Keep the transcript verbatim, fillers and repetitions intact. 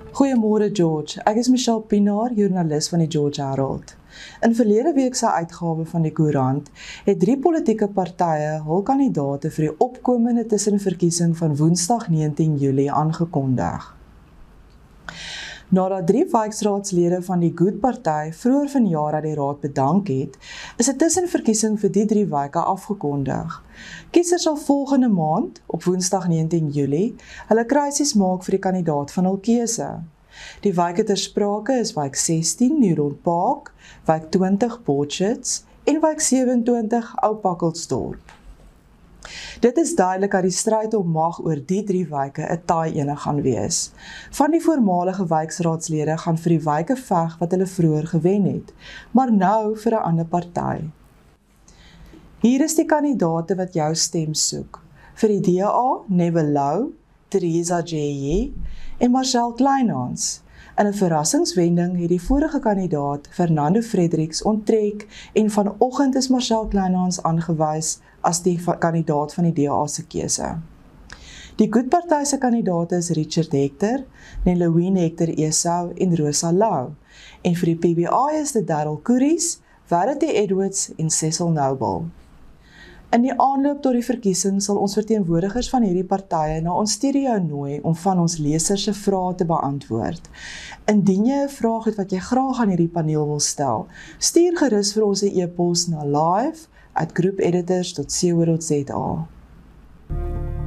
Goeiemôre George, ek is Michelle Pinaar, joernalis van die George Herald. In verlede week se uitgawe van die koerant het drie politieke partye hul kandidate vir die opkomende tussenverkiesing van Woensdag negentien Julie aangekondig. Nadat drie wijkraadslede van die Good Party vroeër vanjaar aan die raad bedank het, is 'n tussenverkiesing vir die drie wijke afgekondig. Kiesers sal volgende maand, op Woensdag negentien Julie, hulle kruisies maak vir die kandidaat van hul keuse. Die wijke ter sprake is wijk sestien, Nieuwrond Park, wijk twintig, Potchefstroom en wijk sewentwintig, Oud-Pakkelsdorp. Dit is duidelik dat die stryd om mag oor die drie wijke 'n taai ene gaan wees. Van die voormalige wijkraadslede gaan vir die wijke veg wat hulle vroeër gewen het, maar nou vir 'n ander party. Hier is die kandidate wat jou stem soek. Vir die D A, Neville Lou, Theresa J en Marcel Kleinhans. In 'n verrassingswending het die vorige kandidaat, Fernando Fredericks, onttrek en vanoggend is Marcel Kleinhans aangewys as die kandidaat van die D A se keuse. Die Good Party se kandidaate is Richard Hector, Nelowine Hector Esau en Rosa Lau. En vir die P B A is dit Darryl Koeries, Verity Edwards en Cecil Noble. In die aanloop tot die verkiesing sal ons verteenwoordigers van hierdie partye na ons studio nooi om van ons lesers se vrae te beantwoord. Indien jy 'n vraag het wat jy graag aan hierdie paneel wil stel, stuur gerus vir ons 'n epos na live at groupeditors dot co dot za.